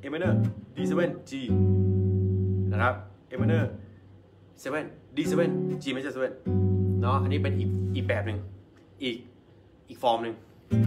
A minor D เซเว่น G นะครับ A minor เซเว่น D เซเว่น G major เซเว่นเนาะอันนี้เป็นอีกอีกแบบหนึ่งอีกอีกฟอร์มหนึ่ง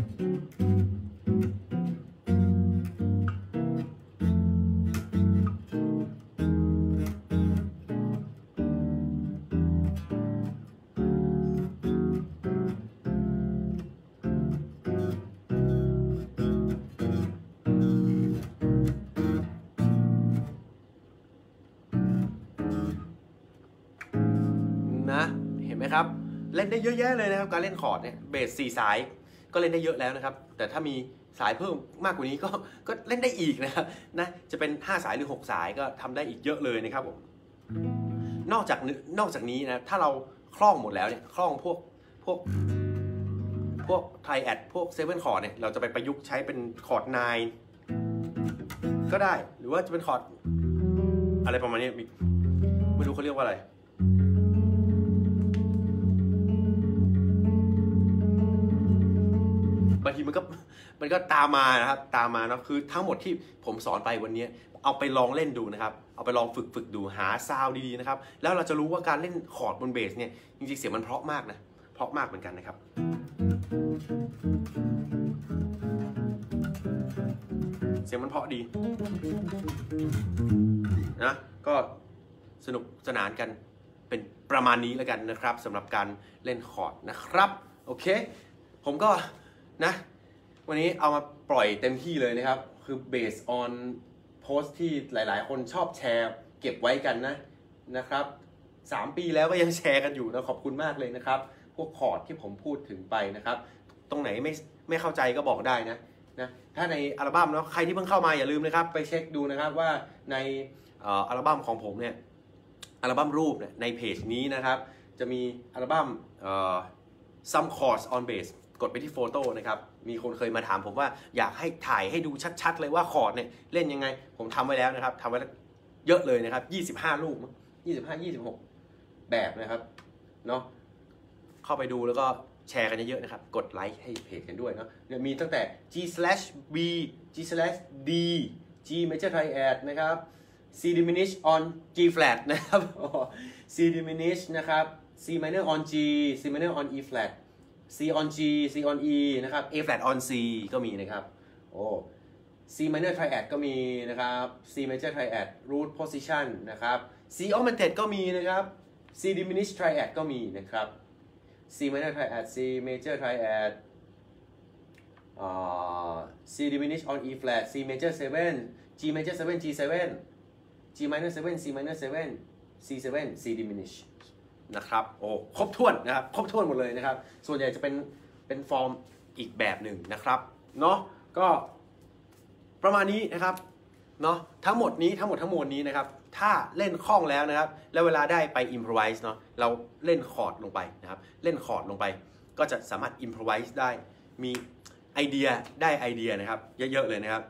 นะเห็นไหมครับเล่นได้เยอะแยะเลยนะครับการเล่นคอร์ดเนี่ยเบสสี่สายก็เล่นได้เยอะแล้วนะครับแต่ถ้ามีสายเพิ่มมากกว่านี้ก็ก็เล่นได้อีกนะครับนะจะเป็นห้าสายหรือหกสายก็ทำได้อีกเยอะเลยนะครับผมนอกจากนอกจากนี้นะถ้าเราคล่องหมดแล้วเนี่ยคล่องพวกพวกพวกไทแอดพวกเซเว่นคอร์ดเนี่ยเราจะไปประยุกต์ใช้เป็นคอร์ดไนน์ก็ได้หรือว่าจะเป็นคอร์ดอะไรประมาณนี้ไม่รู้เขาเรียกว่าอะไรบางทีมันก็มันก็ตามมานะครับตามมาเนาะคือทั้งหมดที่ผมสอนไปวันนี้เอาไปลองเล่นดูนะครับเอาไปลองฝึกฝึกดูหาซาวด์ดีๆนะครับแล้วเราจะรู้ว่าการเล่นคอร์ดบนเบสเนี่ยจริงๆเสียงมันเพราะมากนะเพราะมากเหมือนกันนะครับเสียงมันเพราะดีนะก็สนุกสนานกันเป็นประมาณนี้แล้วกันนะครับสำหรับการเล่นคอร์ดนะครับโอเคผมก็นะวันนี้เอามาปล่อยเต็มที่เลยนะครับคือ based on post ที่หลายๆคนชอบแชร์เก็บไว้กันนะนะครับสามปีแล้วก็ยังแชร์กันอยู่นะขอบคุณมากเลยนะครับพวกคอร์ดที่ผมพูดถึงไปนะครับตรงไหนไม่ไม่เข้าใจก็บอกได้นะนะถ้าในอัลบั้มเนาะใครที่เพิ่งเข้ามาอย่าลืมนะครับไปเช็คดูนะครับว่าในอัลบั้มของผมเนี่ยอัลบั้มรูปเนี่ยในเพจนี้นะครับจะมีอัลบั้ม some chords on bass กดไปที่โฟโต้นะครับมีคนเคยมาถามผมว่าอยากให้ถ่ายให้ดูชัดๆเลยว่าคอร์ดเนี่ยเล่นยังไงผมทำไว้แล้วนะครับทำไว้เยอะเลยนะครับยี่สิบห้ารูปยี่สิบห้า ยี่สิบหกแบบนะครับเนาะเข้าไปดูแล้วก็แชร์กันเยอะๆนะครับกดไลค์ให้เพจกันด้วยเนาะเนี่ยมีตั้งแต่ G slash B G slash D G major triad นะครับ C diminish on G flat นะครับ C diminish นะครับ C minor on G C minor on E flat C on G C on E นะครับ A flat on C ก็มีนะครับโอ้ C minor triad ก็มีนะครับ C major triad root position นะครับ C augmented ก็มีนะครับ C diminished triad ก็มีนะครับ C minor triad C major triad uh, C diminished on E flat C major เซเว่น G major เซเว่น G เซเว่น G minor เซเว่น C minor เซเว่น C เซเว่น C diminishedนะครับโอ้ครบถ้วนนะครับครบถ้วนหมดเลยนะครับส่วนใหญ่จะเป็นเป็นฟอร์มอีกแบบหนึ่งนะครับเนาะก็ประมาณนี้นะครับเนาะทั้งหมดนี้ทั้งหมดทั้งมวลนี้นะครับถ้าเล่นคล่องแล้วนะครับแล้วเวลาได้ไป improvise เนาะเราเล่นคอร์ดลงไปนะครับเล่นคอร์ดลงไปก็จะสามารถ improvise ได้มีไอเดียได้ไอเดียนะครับเยอะๆเลยนะครับ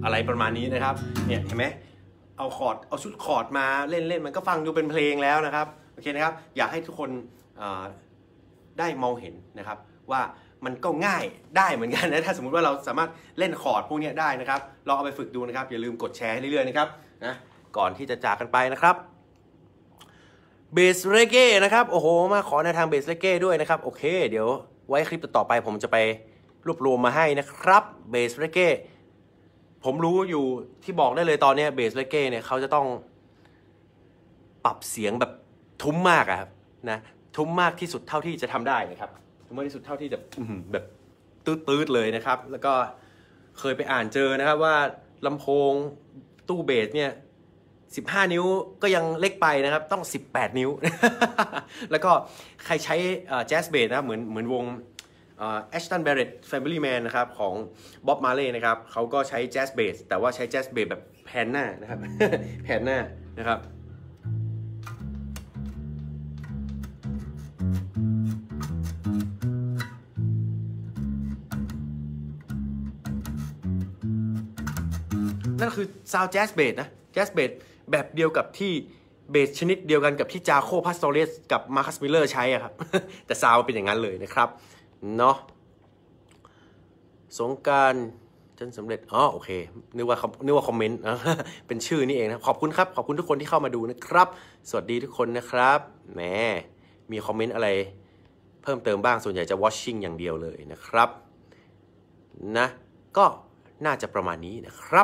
อะไรประมาณนี้นะครับเนี่ยเห็นไหมเอาคอร์ดเอาชุดคอร์ดมาเล่นเล่นมันก็ฟังดูเป็นเพลงแล้วนะครับโอเคนะครับอยากให้ทุกคนได้มองเห็นนะครับว่ามันก็ง่ายได้เหมือนกันนะถ้าสมมุติว่าเราสามารถเล่นคอร์ดพวกนี้ได้นะครับลองเอาไปฝึกดูนะครับอย่าลืมกดแชร์ให้เรื่อยๆนะครับนะก่อนที่จะจากกันไปนะครับเบสเรเก้นะครับโอ้โหมาขอในทางเบสเรเก้ด้วยนะครับโอเคเดี๋ยวไว้คลิปต่อไปผมจะไปรวบรวมมาให้นะครับเบสเรเก้ผมรู้อยู่ที่บอกได้เลยตอนนี้เบสเรเก้เนี่ยเขาจะต้องปรับเสียงแบบทุ้มมากอะครับนะทุ้มมากที่สุดเท่าที่จะทำได้นะครับทุ้มมากที่สุดเท่าที่จะแบบตืดๆเลยนะครับแล้วก็เคยไปอ่านเจอนะครับว่าลำโพงตู้เบสเนี่ยสิบห้านิ้วก็ยังเล็กไปนะครับต้องสิบแปดนิ้ว แล้วก็ใครใช้แจ๊สเบสนะเหมือนเหมือนวงแอชตัน แบร์เร็ต แฟมิลี่แมนนะครับของบ๊อบ มาร์เลย์นะครับเขาก็ใช้แจ๊สเบสแต่ว่าใช้แจ๊สเบสแบบแผ่นหน้านะครับ แผ่นหน้านะครับนั่นคือซาวด์แจ๊สเบสนะแจ๊สเบสแบบเดียวกับที่เบสชนิดเดียวกันกับที่จาโค พาสโตเรสกับมาร์คัส มิลเลอร์ใช้อะครับ แต่ซาวด์เป็นอย่างนั้นเลยนะครับเนาะสงกรานต์จนสำเร็จอ๋อโอเคนึกว่านึกว่าคอมเมนต์เป็นชื่อนี่เองนะขอบคุณครับขอบคุณทุกคนที่เข้ามาดูนะครับสวัสดีทุกคนนะครับแหมมีคอมเมนต์อะไรเพิ่มเติมบ้างส่วนใหญ่จะ watching อย่างเดียวเลยนะครับนะก็น่าจะประมาณนี้นะครับ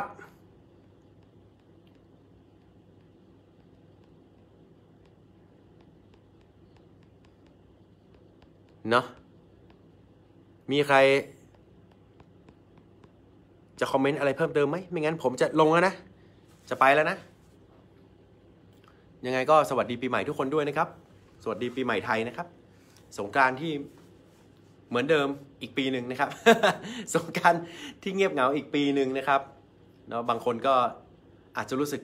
เนาะมีใครจะคอมเมนต์อะไรเพิ่มเติมไหมไม่งั้นผมจะลงแล้วนะจะไปแล้วนะยังไงก็สวัสดีปีใหม่ทุกคนด้วยนะครับสวัสดีปีใหม่ไทยนะครับสงกรานต์ที่เหมือนเดิมอีกปีหนึ่งนะครับ สงกรานต์ที่เงียบเหงาอีกปีหนึ่งนะครับเนาะบางคนก็อาจจะรู้สึก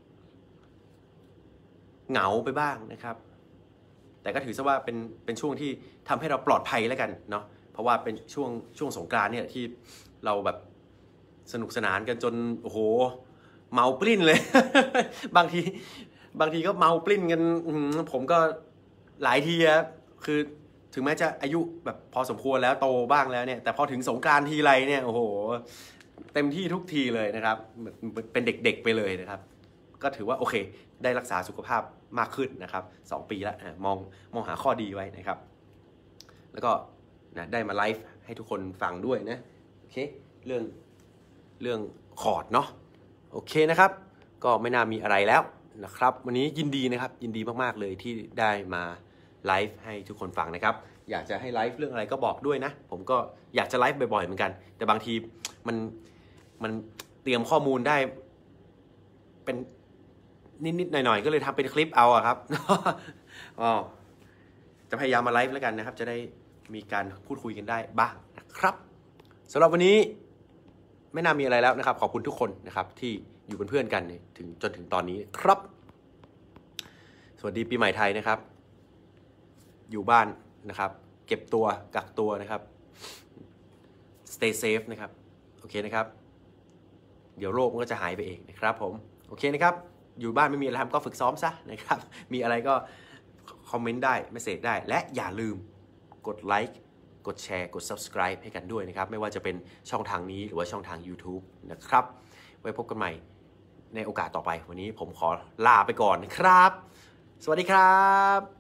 เหงาไปบ้างนะครับแต่ก็ถือซะว่าเป็นเป็นช่วงที่ทำให้เราปลอดภัยแล้วกันเนาะเพราะว่าเป็นช่วงช่วงสงกรานต์เนี่ยที่เราแบบสนุกสนานกันจนโอ้โหเมาปลิ้นเลย บางทีบางทีก็เมาปลิ้นกันผมก็หลายทีอะคือถึงแม้จะอายุแบบพอสมควรแล้วโตบ้างแล้วเนี่ยแต่พอถึงสงกรานต์ทีไรเนี่ยโอ้โหเต็มที่ทุกทีเลยนะครับเป็นเด็กๆไปเลยนะครับก็ถือว่าโอเคได้รักษาสุขภาพมากขึ้นนะครับสองปีแล้วมองมองหาข้อดีไว้นะครับแล้วก็นะได้มาไลฟ์ให้ทุกคนฟังด้วยนะโอเคเรื่องเรื่องคอร์ดเนาะโอเคนะครับก็ไม่น่ามีอะไรแล้วนะครับวันนี้ยินดีนะครับยินดีมากๆเลยที่ได้มาไลฟ์ให้ทุกคนฟังนะครับอยากจะให้ไลฟ์เรื่องอะไรก็บอกด้วยนะผมก็อยากจะไลฟ์บ่อยๆเหมือนกันแต่บางทีมันมันเตรียมข้อมูลได้เป็นนิดๆหน่อยๆก็เลยทำเป็นคลิปเอาอะครับ อ๋อจะพยายามมาไลฟ์แล้วกันนะครับจะได้มีการพูดคุยกันได้บ้างนะครับสำหรับวันนี้ไม่น่ามีอะไรแล้วนะครับขอบคุณทุกคนนะครับที่อยู่เป็นเพื่อนกันถึงจนถึงตอนนี้ครับสวัสดีปีใหม่ไทยนะครับอยู่บ้านนะครับเก็บตัวกักตัวนะครับ stay safe นะครับโอเคนะครับเดี๋ยวโรคมันก็จะหายไปเองนะครับผมโอเคนะครับอยู่บ้านไม่มีอะไรทำก็ฝึกซ้อมซะนะครับมีอะไรก็คอมเมนต์ได้เมสเสจได้และอย่าลืมกดไลค์กดแชร์กด subscribe ให้กันด้วยนะครับไม่ว่าจะเป็นช่องทางนี้หรือว่าช่องทาง YouTube นะครับไว้พบกันใหม่ในโอกาสต่อไปวันนี้ผมขอลาไปก่อนนะครับสวัสดีครับ